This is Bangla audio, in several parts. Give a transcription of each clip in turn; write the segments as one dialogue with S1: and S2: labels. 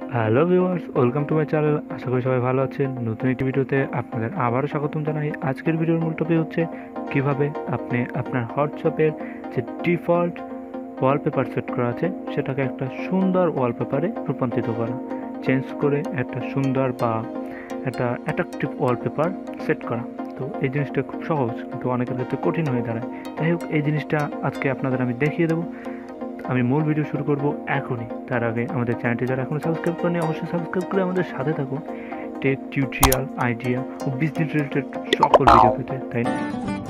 S1: Hello viewers, welcome to my channel. আশা করি সবাই ভালো আছেন। নতুন একটি ভিডিওতে আপনাদের আবারও স্বাগতম জানাই। আজকের ভিডিওর মূল টপিক হচ্ছে কিভাবে আপনি আপনার হোয়াটসঅ্যাপের যে ডিফল্ট ওয়ালপেপার সেট করা আছে সেটাকে একটা সুন্দর ওয়ালপেপারে রূপান্তরিত করা, চেঞ্জ করে একটা সুন্দর বা একটা অ্যাট্রাকটিভ ওয়ালপেপার সেট করা। তো এই জিনিসটা খুব সহজ, কিন্তু অনেকের ক্ষেত্রে কঠিন হয়ে দাঁড়ায়। যাই হোক, এই জিনিসটা আজকে আপনাদের আমি দেখিয়ে দেবো। আমি মূল ভিডিও শুরু করব এখনই। তার আগে আমাদের চ্যানেলটি যারা এখনো সাবস্ক্রাইব করেনি অবশ্যই সাবস্ক্রাইব করে আমাদের সাথে থাকুন টেক টিউটোরিয়াল, আইডিয়া ও বিজনেস রিলেটেড সকল ভিডিও পেতে। তাই না?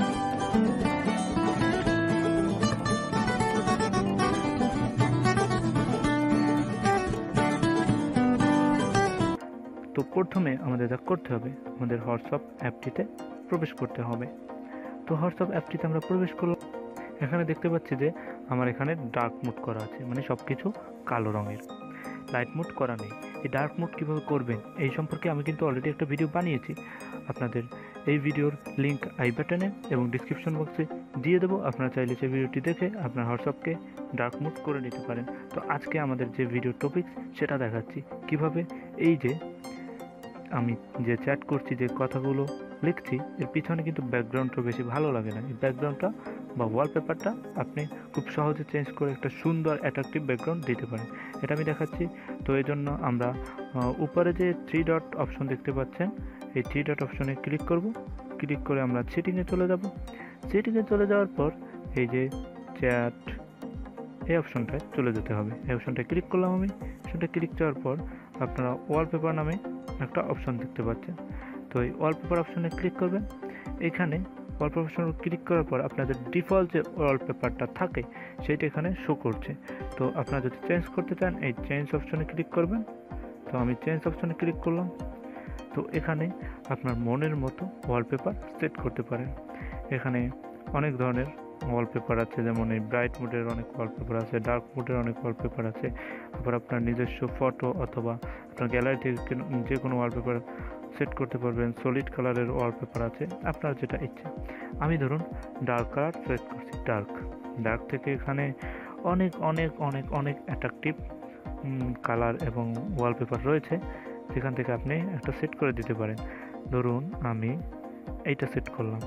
S1: তো প্রথমে আমাদের যা করতে হবে, আমাদের হোয়াটসঅ্যাপ অ্যাপটিতে প্রবেশ করতে হবে। তো হোয়াটসঅ্যাপ অ্যাপটিতে আমরা প্রবেশ করলাম। এখানে দেখতে পাচ্ছি যে আমার এখানে ডার্ক মোড করা আছে, মানে সব কিছু কালো রঙের, লাইট মোড করা নেই। এই ডার্ক মোড কীভাবে করবেন এই সম্পর্কে আমি কিন্তু অলরেডি একটা ভিডিও বানিয়েছি। আপনাদের এই ভিডিওর লিঙ্ক আই বাটনে এবং ডিসক্রিপশন বক্সে দিয়ে দেবো। আপনারা চাইলে সেই ভিডিওটি দেখে আপনার হোয়াটসঅ্যাপকে ডার্ক মোড করে নিতে পারেন। তো আজকে আমাদের যে ভিডিও টপিক সেটা দেখাচ্ছি কিভাবে এই যে আমি যে চ্যাট করছি, যে কথাগুলো লিখছি, এর পিছনে কিন্তু ব্যাকগ্রাউন্ডটা বেশি ভালো লাগে না। এই ব্যাকগ্রাউন্ডটা বা ওয়ালপেপারটা আপনি খুব সহজে চেঞ্জ করে একটা সুন্দর অ্যাট্রাকটিভ ব্যাকগ্রাউন্ড দিতে পারেন। এটা আমি দেখাচ্ছি। তো এই জন্য আমরা উপরে যে 3 ডট অপশন দেখতে পাচ্ছেন, এই 3 ডট অপশনে ক্লিক করব। ক্লিক করে আমরা সেটিংয়ে চলে যাব। সেটিংয়ে চলে যাওয়ার পর এই যে চ্যাট, এই অপশনটায় চলে যেতে হবে। এই অপশনটায় ক্লিক করলাম আমি। অপশনটা ক্লিক করার পর আপনারা ওয়ালপেপার নামে একটা অপশন দেখতে পাচ্ছেন। তো এই ওয়ালপেপার অপশনে ক্লিক করবেন। এখানে ওয়ালপেপার অপশন ক্লিক করার পর আপনাদের ডিফল্ট যে ওয়ালপেপারটা থাকে সেইটা এখানে শো করছে। তো আপনারা যদি চেঞ্জ করতে চান এই চেঞ্জ অপশনে ক্লিক করবেন। তো আমি চেঞ্জ অপশনে ক্লিক করলাম। তো এখানে আপনার মনের মতো ওয়ালপেপার সেট করতে পারেন। এখানে অনেক ধরনের ওয়ালপেপার আছে, যেমন এই ব্রাইট মোডের অনেক ওয়ালপেপার আছে, ডার্ক মোডের অনেক ওয়ালপেপার আছে। আবার আপনার নিজস্ব ফটো অথবা আপনার গ্যালারি থেকে যে কোনো ওয়ালপেপার সেট করতে পারবেন। সলিড কালারের ওয়ালপেপার আছে, আপনার যেটা ইচ্ছে। আমি ধরুন ডার্ক কালার সেট করছি। ডার্ক থেকে এখানে অনেক অনেক অনেক অনেক অ্যাট্রাকটিভ কালার এবং ওয়ালপেপার রয়েছে, যেখান থেকে আপনি একটা সেট করে দিতে পারেন। ধরুন আমি এইটা সেট করলাম।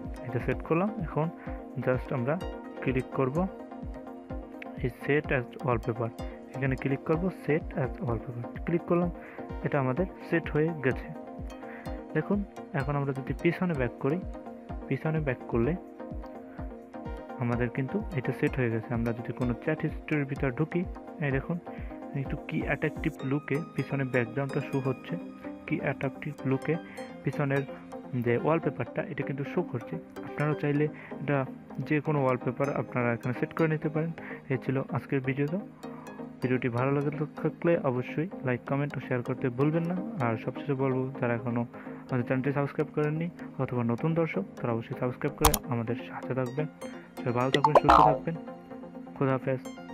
S1: এখন জাস্ট আমরা ক্লিক করব এই সেট অ্যাজ ওয়ালপেপার। এখানে ক্লিক করব সেট অ্যাজ ওয়ালপেপার, ক্লিক করলাম। এটা আমাদের সেট হয়ে গেছে। দেখুন, এখন আমরা যদি পিছনে ব্যাক করি, পিছনে ব্যাক করলে আমাদের কিন্তু এটা সেট হয়ে গেছে। আমরা যদি কোনো চ্যাট হিস্ট্রির ভিতর ঢুকি, এই দেখুন একটু কি অ্যাট্রাকটিভ লুকে পিছনে ব্যাকগ্রাউন্ডটা শো হচ্ছে, কি অ্যাট্রাকটিভ লুকে পিছনের যে ওয়ালপেপারটা এটা কিন্তু শো করছে। আপনারাও চাইলে এটা যে কোনো ওয়ালপেপার আপনারা এখানে সেট করে নিতে পারেন। এই ছিল আজকের ভিডিওটি ভালো লাগে থাকলে অবশ্যই লাইক, কমেন্ট ও শেয়ার করতে ভুলবেন না। আর সবশেষে বলবো, যারা এখনও আমাদের চ্যানেলটি সাবস্ক্রাইব করেননি অথবা নতুন দর্শক, তারা অবশ্যই সাবস্ক্রাইব করে আমাদের সাথে থাকবেন। সবাই ভালো থাকবেন, সুস্থ থাকবেন। খোদা হাফেজ।